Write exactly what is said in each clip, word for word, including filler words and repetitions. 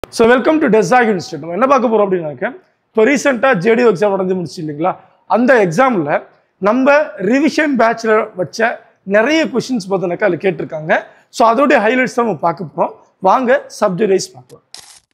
So welcome to Desag Institute. நம்ம என்ன பார்க்க போறோம் அப்படின்னாக்க இப்போ ரீசெண்டாக ஜேடிஓ எக்ஸாம் நடந்து முடிச்சு இல்லைங்களா, அந்த எக்ஸாமில் நம்ம ரிவிஷன் பேட்சில் வச்ச நிறைய கொஷின்ஸ் பார்த்தோன்னாக்கா அதில் கேட்டிருக்காங்க. ஸோ அதோடைய ஹைலைட்ஸ் தான் நம்ம பார்க்க போகிறோம். வாங்க சப்ஜெக்ட் வைஸ் பார்க்கலாம்.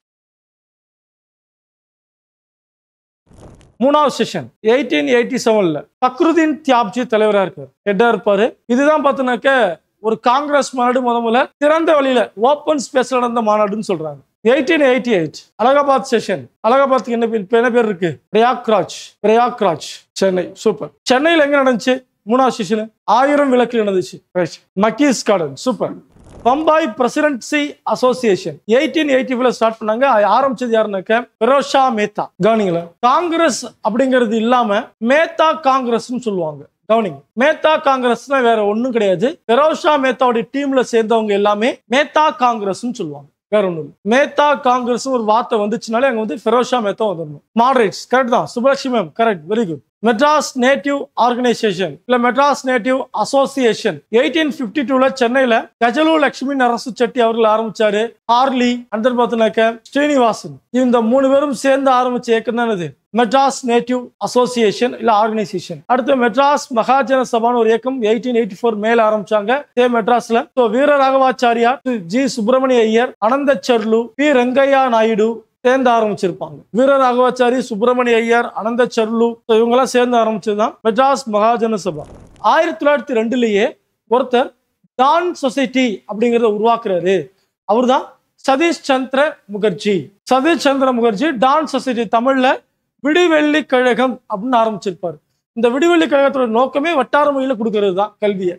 மூணாவது செஷன் எயிட்டீன் எயிட்டி செவன்ல ஃபக்ருதீன் தியாப்ஜி தலைவராக இருக்கார், ஹெட்டாக இருப்பாரு. இதுதான் பார்த்தோன்னாக்க ஒரு காங்கிரஸ் மாநாடு முத முதல்ல திறந்த வழியில ஓப்பன் ஸ்பேஸ்ல நடந்த மாநாடுன்னு சொல்றாங்க. Eighteen eighty eight Allahabad session. அலகாபாத்துக்கு என்ன பேர் என்ன பேர் இருக்கு? பிரயாக்ராஜ். பிரயாக்ராஜ் சென்னை. சூப்பர். சென்னையில் எங்க நடந்துச்சு மூணாவது செஷன்? ஆயிரம் விளக்கு நடந்துச்சு. Mackay's garden. Super. Bombay presidency association eighteen eighty ஃபைவ்ல ஸ்டார்ட் பண்ணாங்க. ஆரம்பிச்சது யாருன்னாக்க பெரோஷா மேத்தா. கவனிங்களா, காங்கிரஸ் அப்படிங்கிறது இல்லாம மேத்தா காங்கிரஸ்ன்னு சொல்லுவாங்க. கவனிங்க, மேத்தா காங்கிரஸ்னா வேற ஒண்ணும் கிடையாது. பெரோஷா மேத்தாவுடைய டீம்ல சேர்ந்தவங்க எல்லாமே மேத்தா காங்கிரஸ்ன்னு சொல்லுவாங்க, வேற ஒண்ணும். மேத்தா காங்கிரஸ் ஒரு வார்த்தை வந்துச்சுனாலே அங்க வந்து பெரோஷா மேத்தா வந்துடணும். மாடரேட்ஸ் கரெக்ட் தான். Subbulakshmi ma'am correct, very good. Madras native organisation இல்ல Madras native association eighteen fifty டூல சென்னையில கஜலு லட்சுமி நரசு செட்டி அவர்கள் ஆரம்பிச்சாரு. ஹார்லி அந்த பார்த்தினாக்க ஸ்ரீனிவாசன், இந்த மூணு பேரும் சேர்ந்து ஆரம்பிச்ச இயக்கம் தான் இது மெட்ராஸ் நேட்டிவ் அசோசியேஷன் இல்ல ஆர்கனைசேஷன். அடுத்து மெட்ராஸ் மகாஜன சபான்னு ஒரு இயக்கம் எயிட்டீன் எயிட்டி ஃபோர் மேல ஆரம்பிச்சாங்க மெட்ராஸ்ல. வீர ராகவாச்சாரியா, ஜி சுப்பிரமணிய ஐயர், அனந்த சர்லு, பி ரெங்கையா நாயுடு சேர்ந்து ஆரம்பிச்சிருப்பாங்க. வீர ராகவாச்சாரி, சுப்பிரமணிய ஐயர், அனந்த சர்லு இவங்க எல்லாம் சேர்ந்து ஆரம்பிச்சதுதான் மெட்ராஸ் மகாஜன சபா. ஆயிரத்தி தொள்ளாயிரத்தி ரெண்டுலயே ஒருத்தர் டான் சொசைட்டி அப்படிங்கறத உருவாக்குறாரு. அவர் தான் சதீஷ் சந்திர முகர்ஜி. சதீஷ் சந்திர முகர்ஜி டான் சொசைட்டி, தமிழ்ல விடிவெள்ளி கழகம் அப்படின்னு ஆரம்பிச்சிருப்பாரு. இந்த விடிவெள்ளி கழகத்தோட நோக்கமே வட்டார மொழியில கொடுக்கறது தான் கல்வியை.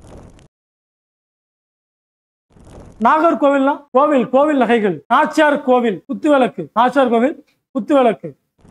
நாகர்கோவில்னா கோவில், கோவில் நகைகள். நாச்சியார் கோவில் குத்துவிளக்கு, நாச்சியார் கோவில் குத்துவிளக்கு.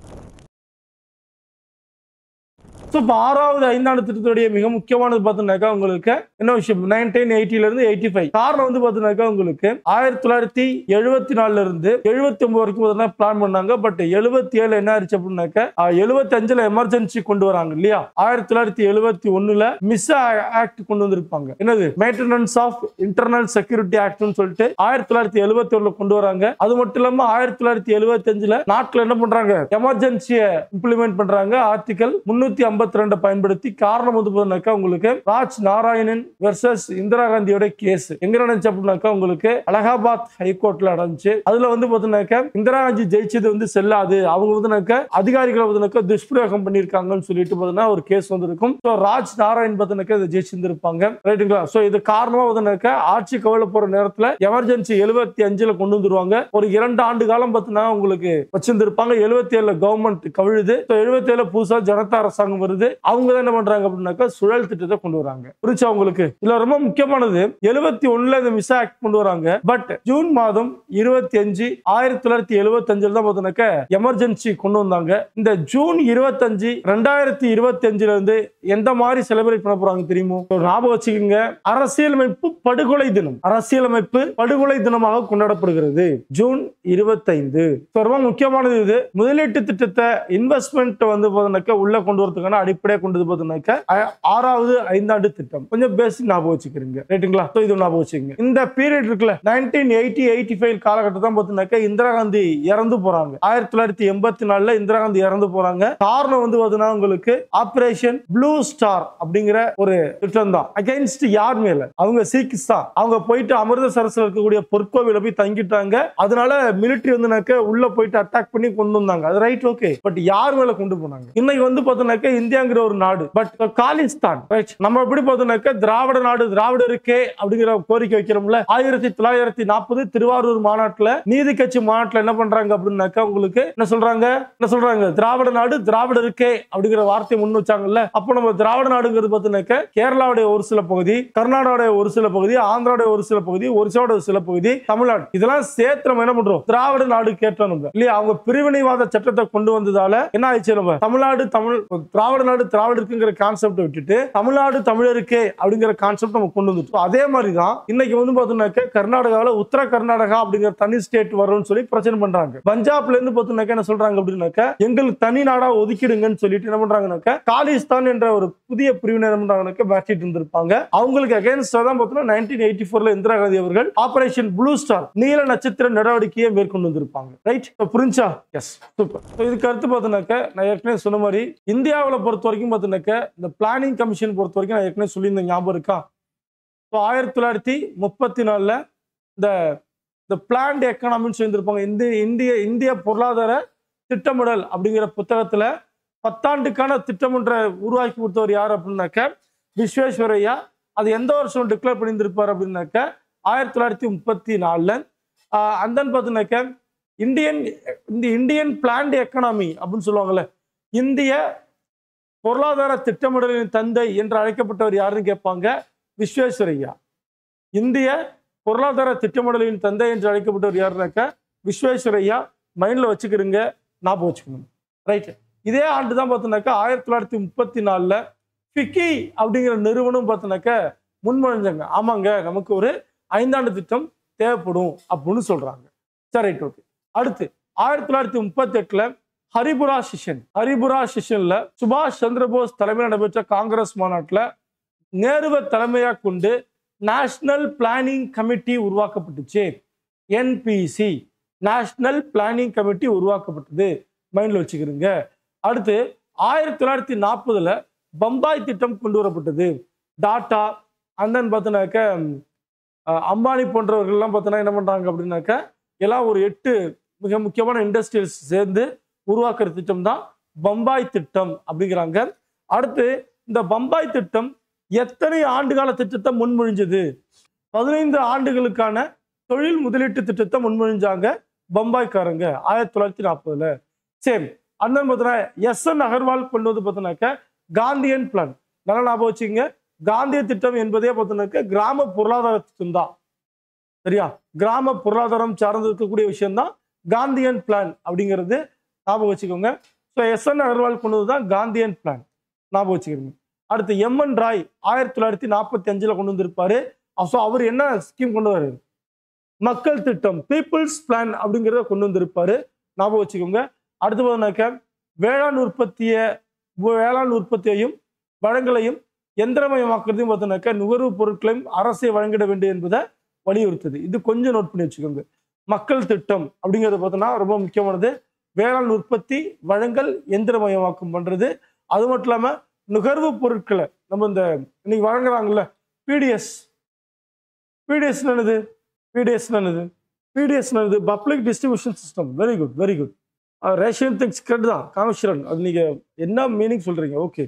ஆறாவது ஐந்தாண்டு திட்டத்துடைய மிக முக்கியமானது பார்த்தீங்கன்னாக்கா உங்களுக்கு என்ன விஷயம், நைன்டீன் எயிட்டில இருந்து எயிட்டி ஃபைவ். காரணம் வந்து பார்த்தீங்கன்னாக்கா உங்களுக்கு ஆயிரத்தி தொள்ளாயிரத்தி எழுபத்தி நாலுல இருந்து எழுபத்தி ஒன்பது வரைக்கும் பிளான் பண்ணாங்க. பட் எழுபத்தி ஏழு என்ன ஆயிடுச்சு அப்படின்னாக்க எழுபத்தி அஞ்சுல எமர்ஜென்சி கொண்டு வராங்க இல்லையா. ஆயிரத்தி தொள்ளாயிரத்தி எழுபத்தி ஒண்ணுல மிஸ் ஆக்ட் கொண்டு வந்திருப்பாங்க. என்னது மெயின்டெனன்ஸ் ஆஃப் இன்டர்னல் செக்யூரிட்டி ஆக்ட்னு சொல்லிட்டு ஆயிரத்தி தொள்ளாயிரத்தி எழுபத்தி ஒண்ணுல கொண்டு வராங்க. அது மட்டும் இல்லாம ஆயிரத்தி தொள்ளாயிரத்தி எழுபத்தி அஞ்சுல நாட்டில் என்ன பண்றாங்க, எமர்ஜென்சியை இம்ப்ளிமெண்ட் பண்றாங்க. ஆர்டிகல் முன்னூத்தி ஐம்பத்தி ரெண்டு பயன்படுத்தி. காரணம் வந்து பார்த்தீங்கன்னாக்கா உங்களுக்கு ராஜ் நாராயணன் வெர்சஸ் இந்திரா காந்தியோட கேஸ் எங்க நடந்துச்சு அப்படின்னாக்கா உங்களுக்கு அலகாபாத் ஹைகோர்ட்ல நடந்துச்சு. அதுல வந்து பார்த்தீங்கன்னாக்கா இந்திரா காந்தி ஜெயிச்சது வந்து செல்லாது, அவங்க வந்து அதிகாரிகளை வந்து துஷ்பிரயோகம் பண்ணிருக்காங்கன்னு சொல்லிட்டு பார்த்தீங்கன்னா ஒரு கேஸ் வந்திருக்கும். ராஜ் நாராயண் பார்த்தீங்கன்னாக்கா இதை ஜெயிச்சிருந்திருப்பாங்க. ரைட்டுங்களா? சோ இது காரணமா பார்த்தீங்கன்னாக்கா ஆட்சி கவலை போற நேரத்துல எமர்ஜென்சி எழுபத்தி அஞ்சுல கொண்டு வந்துருவாங்க. ஒரு இரண்டு ஆண்டு காலம் பார்த்தீங்கன்னா உங்களுக்கு வச்சிருந்திருப்பாங்க. எழுபத்தி ஏழுல கவர்மெண்ட் கவிழுது. எழுபத்தி ஏழு புதுசா ஜனதா அரசாங்கம் வருது. அவங்க தான் என்ன பண்றாங்க அப்படின்னாக்கா சுழல் திட்டத்தை கொண்டு வராங்க. புரிச்சா உங்களுக்கு? இதுல ரொம்ப முக்கியமானது எழுபத்தி ஒண்ணுல இந்த மிஸ் ஆக்ட் கொண்டு வராங்க. பட் ஜூன் மாதம் இருபத்தி அஞ்சு ஆயிரத்தி தொள்ளாயிரத்தி எழுபத்தி அஞ்சுல தான் பார்த்தீங்கன்னாக்கா எமர்ஜென்சி கொண்டு வந்தாங்க. இந்த ஜூன் இருபத்தி அஞ்சு ரெண்டாயிரத்தி இருபத்தி அஞ்சுல இருந்து எந்த மாதிரி செலிப்ரேட் பண்ண போறாங்க தெரியுமோ? ஞாபகம் வச்சுக்கோங்க, அரசியலமைப்பு படுகொலை தினம். அரசியலமைப்பு படுகொலை தினமாக கொண்டாடப்படுகிறது ஜூன் இருபத்தி ஐந்து. ரொம்ப முக்கியமானது இது. முதலீட்டு திட்டத்தை இன்வெஸ்ட்மெண்ட் வந்து பார்த்தீங்கன்னாக்கா உள்ள கொண்டு வரதுக்கான அடிப்படையாக கொண்டது பார்த்தீங்கன்னாக்கா ஆறாவது ஐந்தாண்டு திட்டம். கொஞ்சம் பேசிக் ஞாபகம் வச்சுக்கிறீங்க. ரைட்டுங்களா? இது ஞாபகம் வச்சுக்கோங்க. இந்த பீரியட் இருக்குல்ல நைன்டீன் எயிட்டி எயிட்டி ஃபைவ் காலகட்டம் தான் பார்த்தீங்கன்னாக்கா இந்திரா காந்தி இறந்து போறாங்க. ஆயிரத்தி தொள்ளாயிரத்தி எண்பத்தி நாலுல இந்திரா காந்தி இறந்து போறாங்க. காரணம் வந்து பார்த்தீங்கன்னா உங்களுக்கு ஆபரேஷன் ப்ளூ ஸ்டார் அப்படிங்கிற ஒரு திட்டம் தான். அகைன்ஸ்ட் யார் மேல? அவங்க சீக்கிஸ் தான். அவங்க போயிட்டு அமிர்தசரஸ்ல இருக்கக்கூடிய பொற்கோவில போய் தங்கிட்டாங்க. அதனால மிலிட்டரி வந்து உள்ள போயிட்டு அட்டாக் பண்ணி கொண்டு வந்தாங்க. அது ரைட், ஓகே. பட் யார் மேல கொண்டு போனாங்க? இன்னைக்கு வந்து பார்த்தீங்கன்னா இந்தியாங்கிற ஒரு நாடு, பட் காலிஸ்தான் நம்ம எப்படி பார்த்தோம்னாக்க திராவிட நாடு, திராவிடருக்கே அப்படிங்கிற கோரிக்கை வைக்கிறோம்ல. ஆயிரத்தி தொள்ளாயிரத்தி நாற்பது திருவாரூர் மாநாட்டுல நீதி கட்சி மாநாட்டுல என்ன பண்றாங்க அப்படின்னாக்கா உங்களுக்கு என்ன சொல்றாங்க என்ன சொல்றாங்க திராவிட நாடு திராவிடருக்கே அப்படிங்கிற வார்த்தையை முன் வச்சாங்கல்ல. அப்ப நம்ம திராவிட நாடுங்கிறது பார்த்தோம்னாக்க கேரளாவுடைய ஒரு சில பகுதி, கர்நாடகாவுடைய ஒரு சில பகுதி, ஆந்திராவுடைய ஒரு சில பகுதி, ஒரிசாவோட சில பகுதி, தமிழ்நாடு, இதெல்லாம் சேர்த்து நம்ம என்ன பண்றோம், திராவிட நாடு கேட்டோம் இல்லையா. அவங்க பிரிவினைவாத சட்டத்தை கொண்டு வந்ததால என்ன ஆயிடுச்சு, நம்ம தமிழ்நாடு தமிழ் திராவிட நாடு நாடு திராவிடருக்குங்கிற கான்செப்ட் விட்டுட்டு தமிழ்நாடு தமிழருக்கே அப்படிங்கிற கான்செப்ட் நம்ம கொண்டு வந்துட்டோம். அதே மாதிரி தான் இன்னைக்கு வந்து பார்த்தோம்னாக்க கர்நாடகாவில் உத்தர கர்நாடகா அப்படிங்கிற தனி ஸ்டேட் வரும்னு சொல்லி பிரச்சனை பண்றாங்க. பஞ்சாப்ல இருந்து பார்த்தோம்னாக்க என்ன சொல்றாங்க அப்படின்னாக்க எங்களுக்கு தனி நாடா ஒதுக்கிடுங்கன்னு சொல்லிட்டு என்ன பண்றாங்கன்னாக்க காலிஸ்தான் என்ற ஒரு புதிய பிரிவினர் பேசிட்டு இருந்திருப்பாங்க. அவங்களுக்கு அகைன்ஸ்டா தான் பார்த்தோம்னா நைன்டீன் எயிட்டி ஃபோர்ல இந்திரா காந்தி அவர்கள் ஆபரேஷன் ப்ளூ ஸ்டார் நீல நட்சத்திர நடவடிக்கையை மேற்கொண்டு வந்திருப்பாங்க. ரைட், புரிஞ்சா? Yes, super. இதுக்கு அடுத்து பார்த்தோம்னாக்க நான் ஏற்கனவே சொன்ன மாதிரி இந்தியாவில் பொறுத்த வரைக்கும் பார்த்தோம்னாக்க இந்த பிளானிங் கமிஷன் பொறுத்த வரைக்கும் நான் ஏற்கனவே சொல்லியிருந்த ஞாபகம் இருக்கா? ஆயிரத்தி தொள்ளாயிரத்தி முப்பத்தி நாலுல இந்த இந்த பிளான்ட் எக்கானமின்னு சொல்லியிருப்பாங்க. இந்திய இந்திய இந்திய பொருளாதார திட்டமிடல் அப்படிங்கிற புத்தகத்துல பத்தாண்டுக்கான திட்டமிட்ட உருவாக்கி கொடுத்தவர் யார் அப்படின்னாக்க விஸ்வேஸ்வரையா. அது எந்த வருஷம் டிக்ளேர் பண்ணியிருந்திருப்பார் அப்படின்னாக்க ஆயிரத்தி தொள்ளாயிரத்தி முப்பத்தி நாலுல அந்த பார்த்தீங்கன்னாக்க இந்தியன் இந்த இந்தியன் பிளான்ட் எக்கானமி அப்படின்னு சொல்லுவாங்கல்ல, இந்திய பொருளாதார திட்டமிடலின் தந்தை என்று அழைக்கப்பட்டவர் யாருன்னு கேட்பாங்க, விஸ்வேஸ்வரையா. இந்திய பொருளாதார திட்டமிடலின் தந்தை என்று அழைக்கப்பட்டவர் யாருனாக்க விஸ்வேஸ்வரையா. மைண்ட்ல வச்சுக்கிறீங்க, ஞாபகம் வச்சுக்கணும். ரைட், இதே ஆண்டு தான் பார்த்தோம்னாக்கா ஆயிரத்தி தொள்ளாயிரத்தி முப்பத்தி நாலுல ஃபிக்கி அப்படிங்கிற நிறுவனம் பார்த்தோம்னாக்க முன்மொழிஞ்சாங்க. ஆமாங்க, நமக்கு ஒரு ஐந்தாண்டு திட்டம் தேவைப்படும் அப்படின்னு சொல்றாங்க. சரி, ரைட், ஓகே. அடுத்து ஆயிரத்தி தொள்ளாயிரத்தி முப்பத்தி எட்டுல ஹரிபுரா செஷன் ஹரிபுரா செஷன்ல சுபாஷ் சந்திரபோஸ் தலைமையில் நடைபெற்ற காங்கிரஸ் மாநாட்டில் நேருவை தலைமையா கொண்டு நேஷனல் பிளானிங் கமிட்டி உருவாக்கப்பட்டுச்சு. என்பிசி நேஷனல் பிளானிங் கமிட்டி உருவாக்கப்பட்டது. மைண்ட்ல வச்சுக்கிறீங்க. அடுத்து ஆயிரத்தி தொள்ளாயிரத்தி நாற்பதுல பம்பாய் திட்டம் கொண்டு வரப்பட்டது. டாட்டா அந்தன் பார்த்தோன்னாக்க அம்பானி போன்றவர்கள்லாம் பார்த்தோன்னா என்ன பண்றாங்க அப்படின்னாக்க எல்லாம் ஒரு எட்டு மிக முக்கியமான இண்டஸ்ட்ரியல்ஸ் சேர்ந்து உருவாக்குற திட்டம் தான் பம்பாய் திட்டம் அப்படிங்கிறாங்க. அடுத்து இந்த பம்பாய் திட்டம் எத்தனை ஆண்டுகால திட்டத்தை முன்மொழிஞ்சது? பதினைந்து ஆண்டுகளுக்கான தொழில் முதலீட்டு திட்டத்தை முன்மொழிஞ்சாங்க பம்பாய்க்காரங்க ஆயிரத்தி தொள்ளாயிரத்தி நாற்பதுல. சரி, அந்த பார்த்தோன்னா எஸ் என் அகர்வால் கொண்டு வந்து பார்த்தோன்னாக்க காந்தியன் பிளான். நல்லா ஞாபகம் வச்சுங்க, காந்திய திட்டம் என்பதே பார்த்தோன்னாக்க கிராம பொருளாதார திட்டம் தான். சரியா? கிராம பொருளாதாரம் சார்ந்து இருக்கக்கூடிய விஷயம் தான் காந்தியன் பிளான் அப்படிங்கிறது. ஞாபகம் வச்சுக்கோங்க. ஸோ எஸ் என் அகர்வால் கொண்டு வந்து தான் காந்தியன் பிளான். ஞாபகம் வச்சுக்கிறீங்க. அடுத்து எம் என் ராய் ஆயிரத்தி தொள்ளாயிரத்தி நாற்பத்தி அஞ்சுல கொண்டு வந்திருப்பாரு. ஸோ அவர் என்ன ஸ்கீம் கொண்டு வர்றாரு? மக்கள் திட்டம், பீப்புள்ஸ் பிளான் அப்படிங்கிறத கொண்டு வந்திருப்பாரு. ஞாபகம் வச்சுக்கோங்க. அடுத்து பார்த்தோம்னாக்க வேளாண் உற்பத்திய வேளாண் உற்பத்தியையும் வளங்களையும் எந்திரமயமாக்குறதையும் பார்த்தோம்னாக்க நுகர்வு பொருட்களையும் அரசை வழங்கிட வேண்டும் என்பதை வலியுறுத்துது. இது கொஞ்சம் நோட் பண்ணி வச்சுக்கோங்க. மக்கள் திட்டம் அப்படிங்கிறத பார்த்தோம்னா ரொம்ப முக்கியமானது. வேளாண் உற்பத்தி வழங்கல் எந்திரமயமாக்கம் பண்றது. அது மட்டும் இல்லாம நுகர்வு பொருட்களை நம்ம இந்த இன்னைக்கு வழங்குறாங்கல்ல பிடிஎஸ். பிடிஎஸ் என்னது? பிடிஎஸ் என்னது? பிடிஎஸ் என்னது? Public distribution system. Very good, very good. Ration things correct தான், கமர்ஷியல். அது நீங்க என்ன மீனிங் சொல்றீங்க? ஓகே.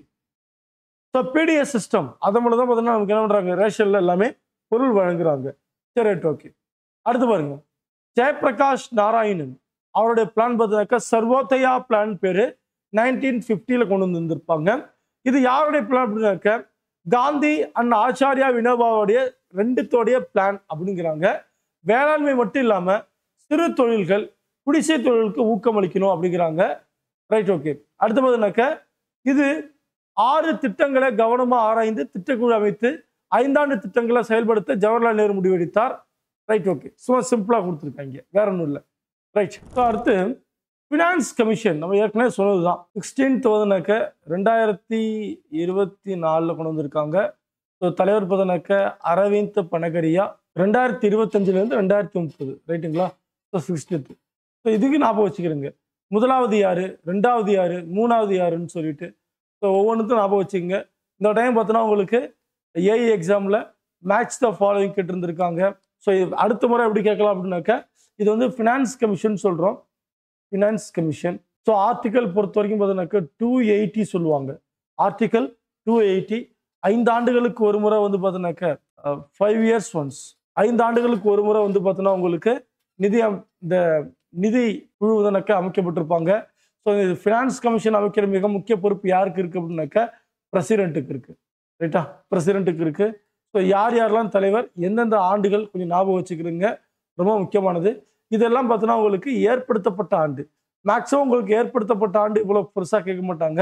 ஸோ பிடிஎஸ் சிஸ்டம் அதை மட்டும் தான் பார்த்தீங்கன்னா நமக்கு என்ன பண்றாங்க, ரேஷன்ல எல்லாமே பொருள் வழங்குறாங்க. சரி, ரைட், ஓகே. அடுத்து பாருங்க, ஜெயபிரகாஷ் நாராயணன் அவருடைய பிளான் பார்த்தீங்கன்னாக்கா சர்வோதயா பிளான் பேரு நைன்டீன் பிப்டியில கொண்டு வந்திருப்பாங்க. இது யாருடைய பிளான் அப்படின்னாக்க காந்தி அண்ட் ஆச்சாரியா வினோபாவுடைய ரெண்டுத்தோடைய பிளான் அப்படிங்கிறாங்க. வேளாண்மை மட்டும் இல்லாம சிறு தொழில்கள், குடிசை தொழிலுக்கு ஊக்கம் அளிக்கணும் அப்படிங்கிறாங்க. Right, okay. அடுத்து பார்த்தீங்கன்னாக்க இது ஆறு திட்டங்களை கவனமா ஆராய்ந்து திட்டக்குழு அமைத்து ஐந்தாண்டு திட்டங்களை செயல்படுத்த ஜவஹர்லால் நேரு முடிவெடுத்தார். Right, okay. சும்மா சிம்பிளா கொடுத்துருக்காங்க, வேற ஒன்றும் இல்லை. ரைட். அடுத்து ஃபினான்ஸ் கமிஷன் நம்ம ஏற்கனவே சொன்னதுதான். சிக்ஸ்டீன்த் வந்துனாக்க ரெண்டாயிரத்தி இருபத்தி நாலுல கொண்டு வந்திருக்காங்க. ஸோ தலைவர் பார்த்தனாக்க அரவிந்த் பனகரியா. ரெண்டாயிரத்தி இருபத்தஞ்சுல இருந்து ரெண்டாயிரத்தி முப்பது ரைட்டுங்களா? So sixteenth. ஸோ இதுக்கு ஞாபகம் வச்சுக்கிறேங்க. முதலாவது யாரு, ரெண்டாவது யாரு, மூணாவது யாருன்னு சொல்லிட்டு ஸோ ஒவ்வொன்றுக்கும் ஞாபகம் வச்சுக்கோங்க. இந்த டைம் பார்த்தோன்னா உங்களுக்கு ஏஇ எக்ஸாமில் மேட்ச் த ஃபாலோவிங் கேட்டு இருந்திருக்காங்க. ஸோ அடுத்த முறை எப்படி கேட்கலாம் அப்படின்னாக்க இது வந்து ஃபினான்ஸ் கமிஷன் சொல்கிறோம். Finance commission. ஸோ ஆர்டிக்கல் பொறுத்த வரைக்கும் பார்த்தோன்னாக்க டூ எயிட்டி சொல்லுவாங்க. ஆர்டிக்கல் டூ எயிட்டி ஐந்து ஆண்டுகளுக்கு ஒரு முறை வந்து பார்த்தோன்னாக்க ஃபைவ் இயர்ஸ் ஒன்ஸ் ஐந்து ஆண்டுகளுக்கு ஒரு முறை வந்து பார்த்தோன்னா உங்களுக்கு நிதி இந்த நிதி குழு தானக்க அமைக்கப்பட்டிருப்பாங்க. ஸோ இது ஃபினான்ஸ் கமிஷன் அமைக்கிற மிக முக்கிய பொறுப்பு யாருக்கு இருக்குது அப்படின்னாக்க பிரசிடென்ட்டுக்கு இருக்குது. ரைட்டா? பிரசிடென்ட்டுக்கு இருக்குது. ஸோ யார் யாரெல்லாம் தலைவர், எந்தெந்த ஆண்டுகள் கொஞ்சம் ஞாபகம் வச்சுக்கிறீங்க, ரொம்ப முக்கியமானது. இதெல்லாம் பார்த்தோன்னா உங்களுக்கு ஏற்படுத்தப்பட்ட ஆண்டு. மேக்ஸிமம் உங்களுக்கு ஏற்படுத்தப்பட்ட ஆண்டு இவ்வளோ பெருசாக கேட்க மாட்டாங்க.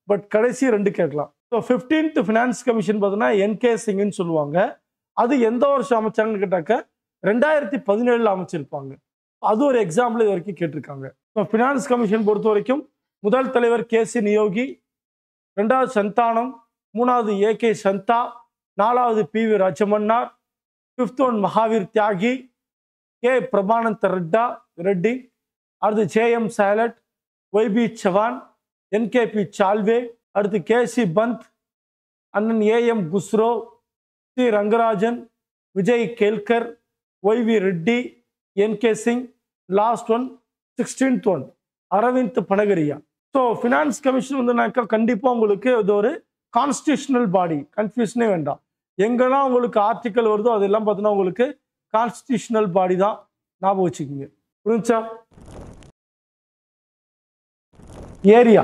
பட் கடைசி ரெண்டு கேட்கலாம். ஸோ ஃபிஃப்டீன்த் ஃபினான்ஸ் கமிஷன் பார்த்தீங்கன்னா என்கே சிங்னு சொல்லுவாங்க. அது எந்த வருஷம் அமைச்சாங்கன்னு கேட்டாக்க ரெண்டாயிரத்தி பதினேழுல அமைச்சிருப்பாங்க. அது ஒரு எக்ஸாம்பிள் இது வரைக்கும் கேட்டிருக்காங்க. ஸோ ஃபினான்ஸ் கமிஷன் பொறுத்த வரைக்கும் முதல் தலைவர் கே சி நியோகி, ரெண்டாவது சந்தானம், மூணாவது ஏ கே சந்தா, நாலாவது P V Rajamannar, fifth one Mahavir Tyagi, K Brahmananda ரெட்டா ரெட்டி, அடுத்து J M Shelat, Y B Chavan, N K P Salve, அடுத்து கே சி பந்த், அண்ணன் A M Khusro, C Rangarajan, Vijay Kelkar, Y V Reddy, N K Singh, last one sixteenth one Arvind Panagariya. So finance commission வந்துனாக்கா கண்டிப்பாக உங்களுக்கு இது ஒரு கான்ஸ்டியூஷனல் பாடி, கன்ஃபியூஷனே வேண்டாம். எங்கெல்லாம் உங்களுக்கு ஆர்டிக்கல் வருதோ அதெல்லாம் பார்த்தீங்கன்னா உங்களுக்கு கான்ஸ்டியூஷனல் பாடி தான், ஞாபகம் வச்சுக்கோங்க. புரிஞ்சா? ஏரியா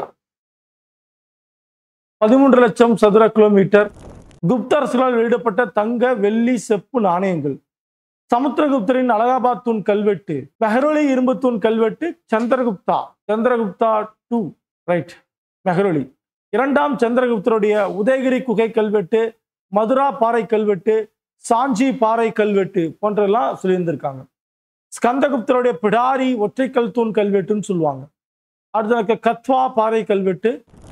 பதிமூன்று லட்சம் சதுர கிலோமீட்டர். குப்த அரசுகளால் வெளியிடப்பட்ட தங்க, வெள்ளி, செப்பு நாணயங்கள். சமுத்திரகுப்தரின் அலகாபாத் தூண் கல்வெட்டு, மெஹ்ரோலி இரும்பு தூண் கல்வெட்டு, சந்திரகுப்தா சந்திரகுப்தா டூ ரைட் மெஹ்ரோலி. இரண்டாம் சந்திரகுப்தருடைய உதயகிரி குகை கல்வெட்டு, மதுரா பாறை கல்வெட்டு, சாஞ்சி பாறை கல்வெட்டு போன்றெல்லாம் சொல்லியிருந்திருக்காங்க. ஸ்கந்தகுப்தருடைய பிடாரி ஒற்றைக்கல் தூண் கல்வெட்டுன்னு சொல்லுவாங்க. அடுத்த கத்வா பாறை கல்வெட்டு.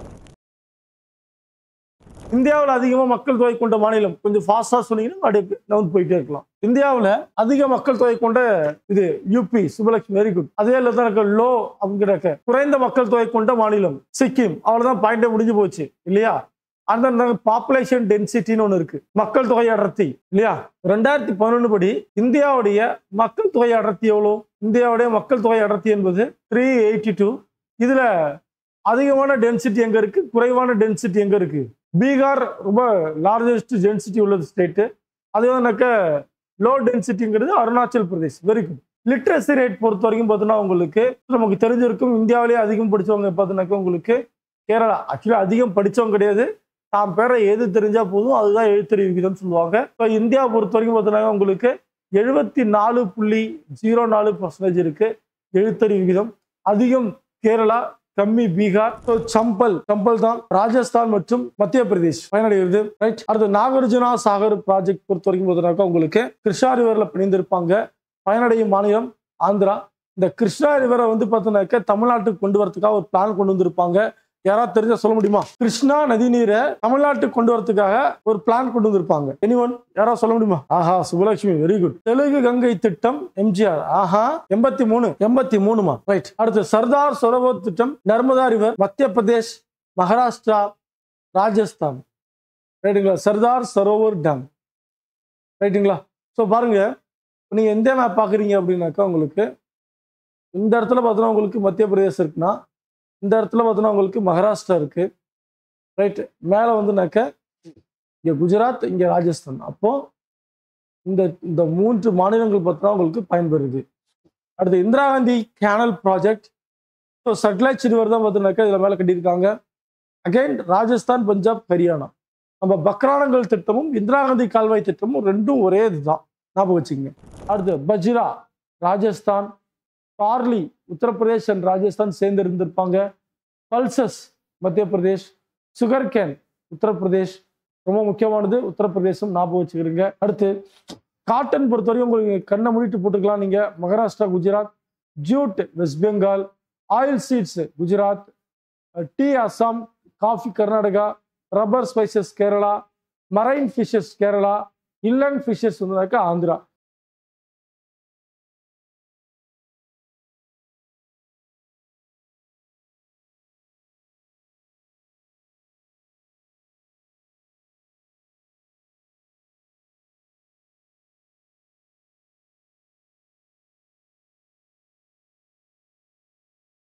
இந்தியாவில் அதிகமாக மக்கள் தொகை கொண்ட மாநிலம், கொஞ்சம் ஃபாஸ்டா சொன்னீங்கன்னா அப்படியே நவுந்து போயிட்டே இருக்கலாம். இந்தியாவில் அதிக மக்கள் தொகை கொண்ட இது யூபி, சுபலட்சுமி, வெரி குட். அதே தான் லோ அப்படிங்கிற குறைந்த மக்கள் தொகை கொண்ட மாநிலம் சிக்கிம். அவ்வளவுதான், பாயிண்டே முடிஞ்சு போச்சு இல்லையா? அந்த பாப்புலேஷன் டென்சிட்டின்னு ஒன்று இருக்கு, மக்கள் தொகை அடர்த்தி இல்லையா? ரெண்டாயிரத்தி பதினொன்று படி இந்தியாவுடைய மக்கள் தொகை அடர்த்தி எவ்வளோ? இந்தியாவுடைய மக்கள் தொகை அடர்த்தி என்பது த்ரீ எயிட்டி டூ. இதுல அதிகமான டென்சிட்டி எங்க இருக்கு, குறைவான டென்சிட்டி எங்க இருக்கு? பீகார் ரொம்ப லார்ஜஸ்ட் டென்சிட்டி உள்ளது ஸ்டேட்டு. அதே மாதிரினாக்க லோ டென்சிட்டிங்கிறது Arunachal Pradesh. Very good. Literacy rate பொறுத்த வரைக்கும் பார்த்தீங்கன்னா உங்களுக்கு நமக்கு தெரிஞ்சிருக்கும், இந்தியாவிலேயே அதிகம் படித்தவங்க பார்த்தீங்கன்னாக்க உங்களுக்கு கேரளா. ஆக்சுவலி அதிகம் படித்தவங்க கிடையாது, தாம் பேரை எது தெரிஞ்சா போதும் அதுதான் எழுத்தறிவு விகிதம் சொல்லுவாங்க. இப்போ இந்தியாவை பொறுத்த வரைக்கும் பார்த்தீங்கன்னா உங்களுக்கு எழுபத்தி நாலு புள்ளி ஜீரோ நாலு பர்சன்டேஜ் இருக்கு எழுத்தறிவு விகிதம். அதிகம் கேரளா, கம்மி பீகார். சம்பல் சம்பல் தான் ராஜஸ்தான் மற்றும் மத்திய பிரதேஷ் பயனடைகிறது. ரைட். அடுத்து நாகார்ஜுனா சாகர் ப்ராஜெக்ட் பொறுத்த வரைக்கும் பார்த்தீங்கன்னா உங்களுக்கு கிருஷ்ணா ரிவர்ல பிணைந்திருப்பாங்க. பயனடையும் மாநிலம் ஆந்திரா. இந்த கிருஷ்ணா ரிவரை வந்து பார்த்தீங்கன்னாக்க தமிழ்நாட்டுக்கு கொண்டு வரதுக்காக ஒரு பிளான் கொண்டு வந்திருப்பாங்க. யாராவது தெரிஞ்சா சொல்ல முடியுமா? கிருஷ்ணா நதி நீரை தமிழ்நாட்டுக்கு கொண்டு வரதுக்காக ஒரு பிளான் கொண்டு வந்திருப்பாங்க. எனிஒன் யாராவது சொல்ல முடியுமா? ஆஹா, சுபலட்சுமி, வெரி குட். தெலுங்கு கங்கை திட்டம் எம்ஜிஆர். ஆஹா, எண்பத்தி மூணு எண்பத்தி மூணுமா ரைட். அடுத்து சர்தார் சரோவர் திட்டம், நர்மதா ரிவர், மத்திய பிரதேஷ், மகாராஷ்டிரா, ராஜஸ்தான். ரைட்டுங்களா? சர்தார் சரோவர் டேம். ரைட்டுங்களா? ஸோ பாருங்க, நீங்க எந்த மேப் பாக்குறீங்க அப்படின்னாக்கா உங்களுக்கு இந்த இடத்துல பார்த்தோன்னா உங்களுக்கு மத்திய பிரதேசம் இருக்குன்னா, இந்த இடத்துல பார்த்தோன்னா உங்களுக்கு மகாராஷ்டிரா இருக்கு. ரைட். மேலே வந்துனாக்க இங்கே குஜராத், இங்கே ராஜஸ்தான். அப்போ இந்த இந்த மூன்று மாநிலங்கள் பார்த்தோன்னா உங்களுக்கு பயன்பெறுது. அடுத்து Indira Gandhi canal project. So Sutlej river தான் பார்த்தோன்னாக்கா இதில் மேலே கட்டியிருக்காங்க. அகைன் ராஜஸ்தான், பஞ்சாப், ஹரியானா. நம்ம பக்ரானங்கள் திட்டமும் இந்திரா காந்தி கால்வாய் திட்டமும் ரெண்டும் ஒரே இதுதான், ஞாபகம் வச்சுக்கோங்க. அடுத்து பஜ்ரா ராஜஸ்தான், பார்லி உத்தரப்பிரதேஷ் அண்ட் ராஜஸ்தான் சேர்ந்து இருந்திருப்பாங்க. பல்சஸ் மத்திய பிரதேஷ், சுகர் கேன் உத்தரப்பிரதேஷ். ரொம்ப முக்கியமானது உத்தரப்பிரதேசம், ஞாபகம் வச்சுக்கிறீங்க. அடுத்து காட்டன் பொறுத்தவரைக்கும் உங்களுக்கு கண்ணை மூடிட்டு போட்டுக்கலாம் நீங்க. Maharashtra, Gujarat. Jute West Bengal, oil seeds Gujarat, tea Assam, coffee Karnataka, rubber spices Kerala, marine fishes Kerala, inland fishes வந்துனாக்கா Andhra.